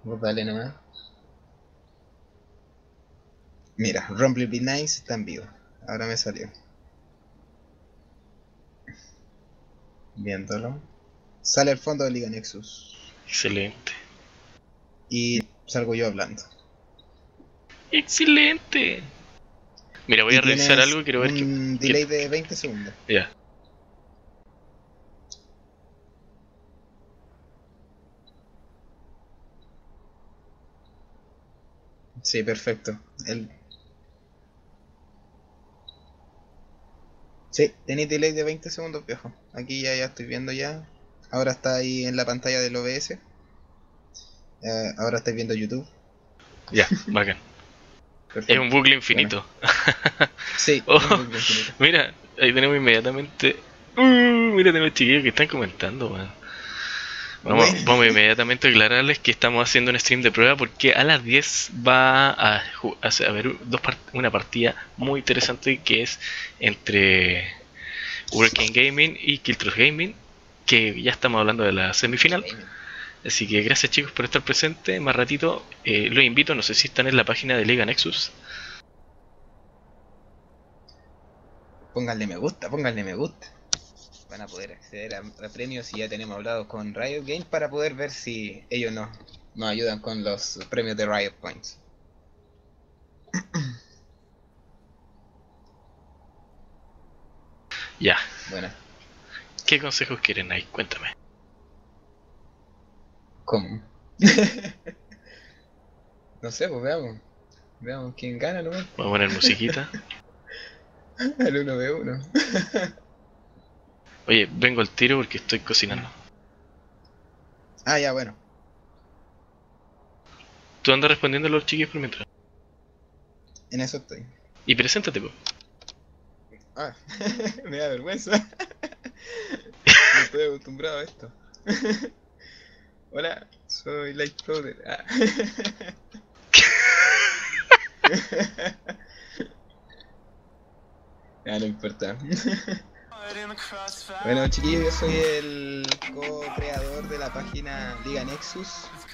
Vos dale nomás. Mira, Rumble Be Nice está en vivo. Ahora me salió. Viéndolo. Sale al fondo de Liga Nexus. Excelente. Y salgo yo hablando. ¡Excelente! Mira, voy Y a revisar tienes algo y quiero ver un delay de 20 segundos. Ya. Sí, perfecto. Sí, tenéis delay de 20 segundos, viejo. Aquí ya estoy viendo ya. Ahora está ahí en la pantalla del OBS. Ahora estáis viendo YouTube. Ya, bacán. Es Perfecto. un bucle Bueno, infinito. sí, Oh, es un bucle infinito. mira, ahí tenemos inmediatamente. Mira, tenemos chiquillos que están comentando, man. Bueno. Vamos inmediatamente a aclararles que estamos haciendo un stream de prueba porque a las 10 va a haber una partida muy interesante que es entre Working Gaming y Killtros Gaming, que ya estamos hablando de la semifinal. Así que gracias chicos por estar presentes. Más ratito los invito, no sé si están en la página de Liga Nexus. Pónganle me gusta, pónganle me gusta. Van a poder acceder a premios y ya tenemos hablado con Riot Games para poder ver si ellos nos ayudan con los premios de Riot Points. Ya. Bueno, ¿Qué consejos quieren ahí? Cuéntame. ¿cómo? No sé, pues veamos. Veamos quién gana nomás. Vamos a poner musiquita. Al 1v1. Oye, vengo al tiro porque estoy cocinando. Ah, ya, bueno. Tú andas respondiendo a los chiquillos por mientras. En eso estoy. Y preséntate, po. Ah, me da vergüenza. No estoy acostumbrado a esto. Hola, soy Lightfloater. Ah. Ya, no importa. Bueno, chiquillos, yo soy el co-creador de la página Liga Nexus.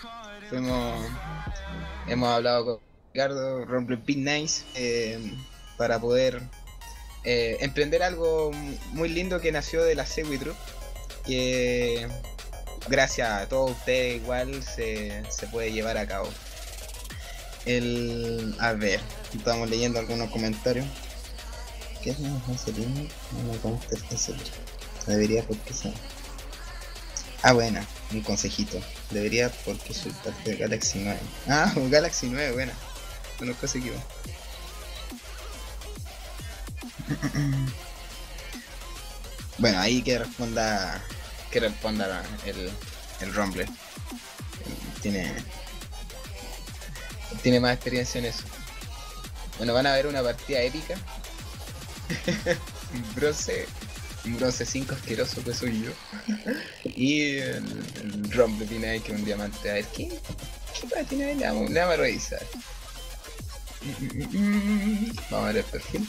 Hemos hablado con Ricardo, Rumble Big Nice, para poder emprender algo muy lindo que nació de la Segway Group, que gracias a todos ustedes igual se puede llevar a cabo. A ver, estamos leyendo algunos comentarios. ¿Qué es menos vaselina? No me consta esta serie. Debería porque sea. Ah, buena, un consejito. Debería porque soy parte de Galaxy 9. Ah, Galaxy 9, buena. Conozco ese equipo. Bueno, ahí que responda el Rumble. Tiene más experiencia en eso. Bueno, van a ver una partida épica. un bronce 5 asqueroso que soy yo. Y el Rumble tiene ahí que un diamante. A ver, ¿qué tiene ahí? Le vamos a revisar. Vamos a ver el perfil.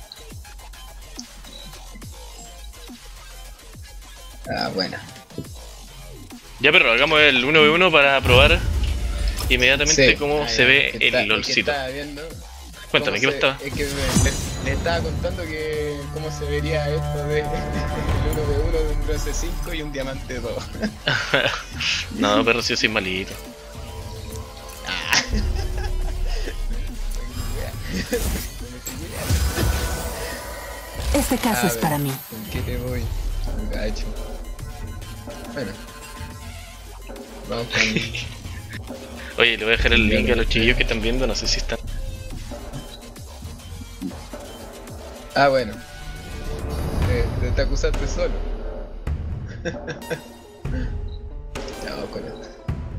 Ah, buena. Ya, perro, hagamos el 1v1 para probar inmediatamente Sí. cómo se ve el LOLcito. Cuéntame, ¿qué pasaba? Es que le estaba contando que cómo se vería esto de el 1v1 de un bronce 5 y un diamante 2. No, perro, si yo soy malito. Este caso es para mí. ¿Con qué te voy? Gacho. Bueno. Vamos con... Oye, le voy a dejar el link a los chiquillos que están viendo, no sé si están. Ah, bueno. Te acusaste solo. Ya, vamos con esto.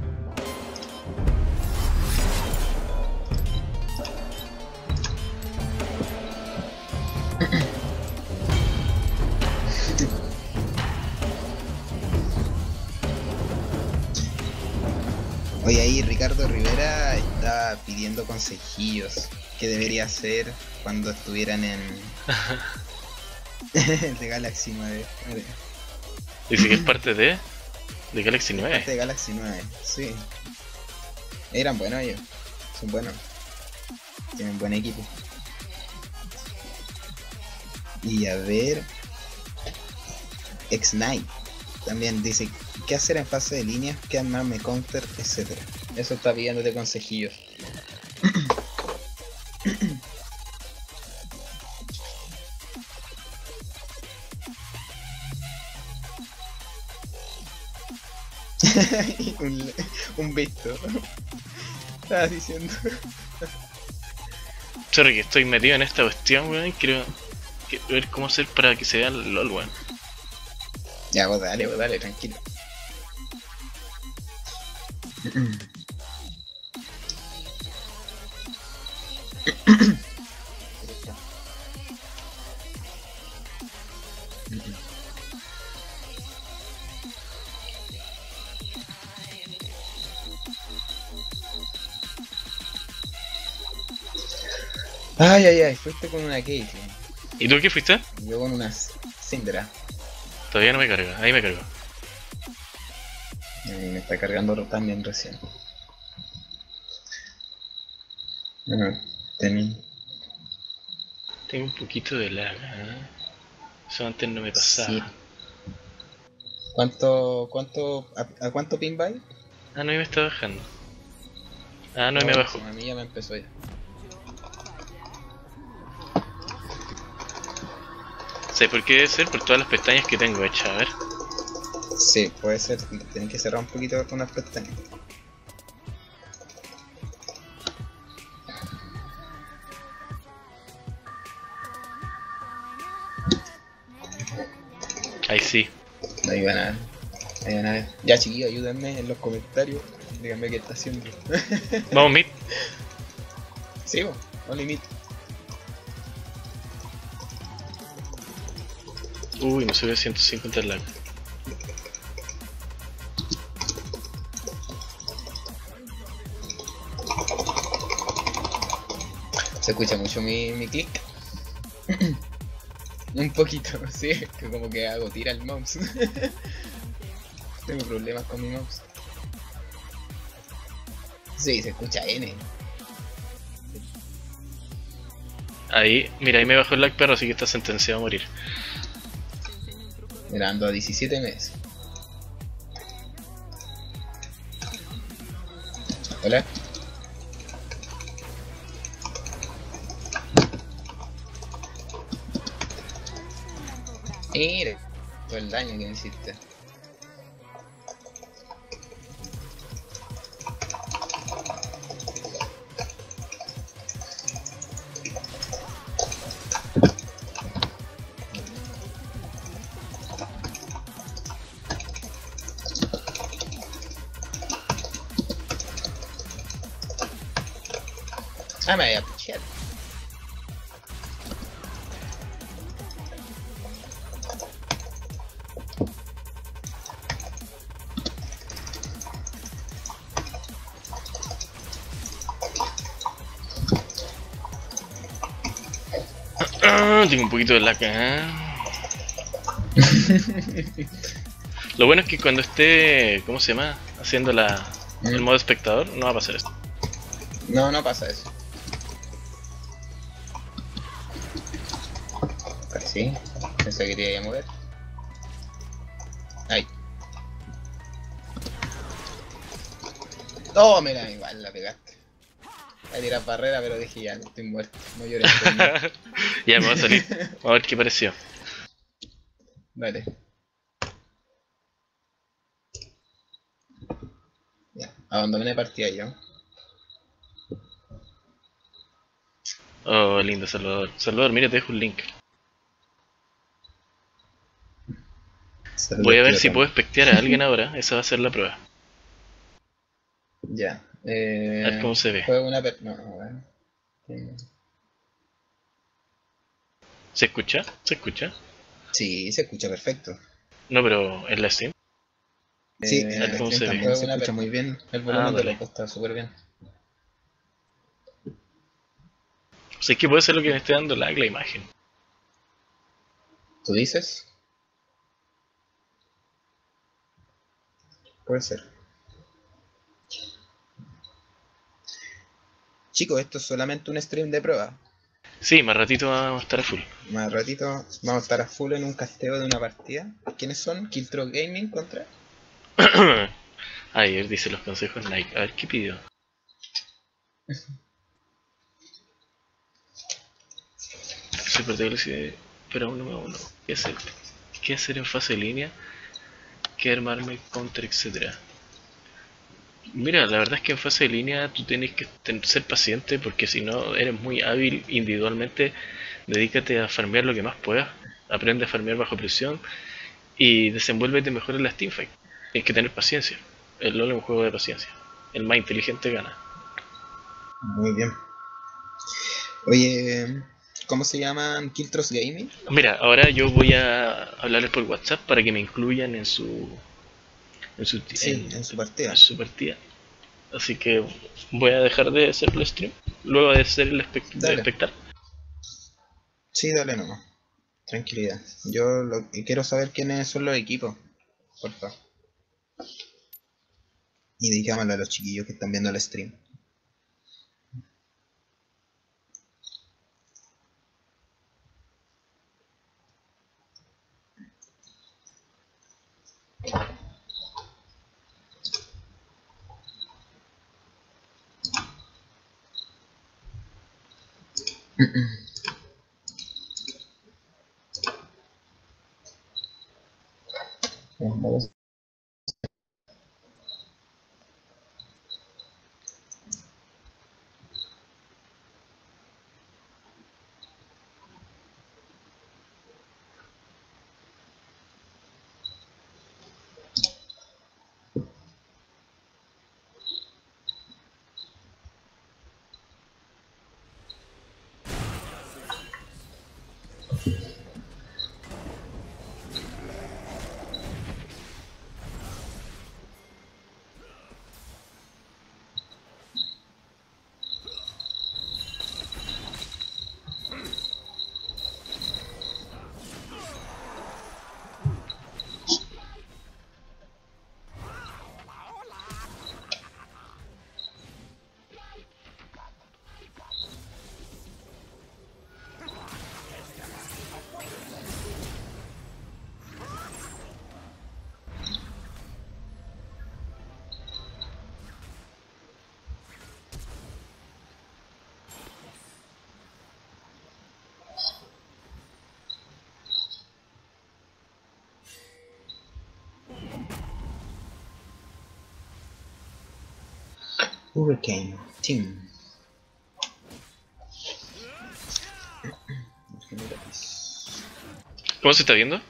Oye, ahí Ricardo Rivera está pidiendo consejillos. ¿Qué debería hacer cuando estuvieran en de Galaxy 9? Dice que es parte de Galaxy 9. Parte de Galaxy 9, sí. Eran buenos ellos. Son buenos. Tienen buen equipo. Y a ver. X-Knight también dice: ¿qué hacer en fase de líneas? ¿Qué armarme counter? Etcétera. Eso está pidiéndote consejillos. un visto. Estaba diciendo. Sorry que estoy metido en esta cuestión, weón. Quiero ver cómo hacer para que se vea el LOL, weón. Ya, vos dale, tranquilo. Ay, fuiste con una Caitlyn. ¿Y tú qué fuiste? Yo con una Syndra. Todavía no me carga, ahí me cargo. Y me está cargando también recién. Tengo un poquito de lag, ¿eh? Eso antes no me pasaba. Sí. ¿A cuánto pin va? Ah, no, y me está bajando. Ah, no, y me No, bajó. A mí ya me empezó ya. ¿Sabes por qué debe ser? Por todas las pestañas que tengo hechas, a ver. Sí, puede ser. Tenés que cerrar un poquito con las pestañas. Ahí sí. Ahí van a ver. Ya, chiquillos, ayúdenme en los comentarios. Díganme qué está haciendo. Vamos, mid. Sí, only mid. Uy, me subió 150 el lag. Se escucha mucho mi click. Un poquito, sí, que como que hago tira el mouse. Tengo problemas con mi mouse. Sí, se escucha N. Ahí, mira, ahí me bajó el lag, perro, así que está sentenciado a morir. Mirando a 17 meses. Hola. Mire, todo el daño que me hiciste. Ah, me voy a pichear. Ah, tengo un poquito de lag, Lo bueno es que cuando esté, ¿cómo se llama? Haciendo el modo espectador, no va a pasar esto. No, no pasa eso. Sí, pensé que quería mover. Ahí. Oh, mira, igual la pegaste. Voy a tirar barrera, pero dije ya, estoy muerto. No llores por mí. Ya me va a salir. Vamos a ver qué pareció. Dale. Ya, abandoné partida yo. Oh, lindo Salvador. Salvador, mira, te dejo un link. Voy a ver si puedo espectear a alguien ahora. Esa va a ser la prueba. Ya. A ver cómo se ve. Juego una no, bueno. ¿Se escucha? ¿Se escucha? Sí, se escucha perfecto. No, pero en la stream. Sí, a ver cómo se ve. también se escucha muy bien. El volumen de dale. loco está súper bien. O sea, es que puede ser lo que me esté dando lag la imagen. ¿Tú dices? Puede ser. Chicos, esto es solamente un stream de prueba. Sí, más ratito vamos a estar a full. Más ratito vamos a estar a full en un casteo de una partida. ¿Quiénes son? Killtro Gaming contra. Ayer dice los consejos Nike. A ver, ¿qué pidió? Super Galaxy, pero 1 ¿Qué hacer en fase de línea? ¿Qué armarme contra, etcétera? Mira, la verdad es que en fase de línea tú tienes que ser paciente porque si no eres muy hábil individualmente, dedícate a farmear lo que más puedas, aprende a farmear bajo presión y desenvuélvete mejor en las teamfights. Tienes que tener paciencia. El LoL es un juego de paciencia. El más inteligente gana. Muy bien. Oye, ¿cómo se llaman? Killtros Gaming. Mira, ahora yo voy a hablarles por WhatsApp para que me incluyan en su Sí, en su partida. en su partida. Así que voy a dejar de hacer el stream, luego de hacer el de Dale. espectar. Sí, dale nomás. Tranquilidad. Quiero saber quiénes son los equipos. Por favor. Y digámosle a los chiquillos que están viendo el stream. Vamos. Hurricane Team. ¿Cómo se está viendo?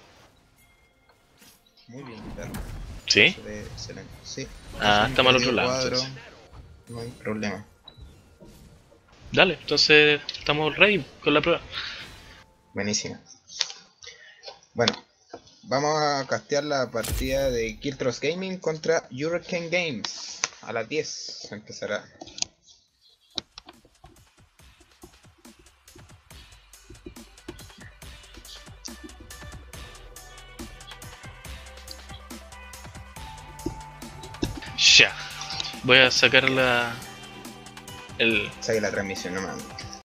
Muy bien, claro. ¿Sí? Se ve excelente. Sí. Ah, está mal otro lado. Cuadro, Entonces. no hay problema. Dale, entonces estamos ready con la prueba. Buenísimo. Bueno, vamos a castear la partida de Killtros Gaming contra Hurricane Games. A las 10 empezará. Ya. Voy a sacar el Saque la transmisión nomás.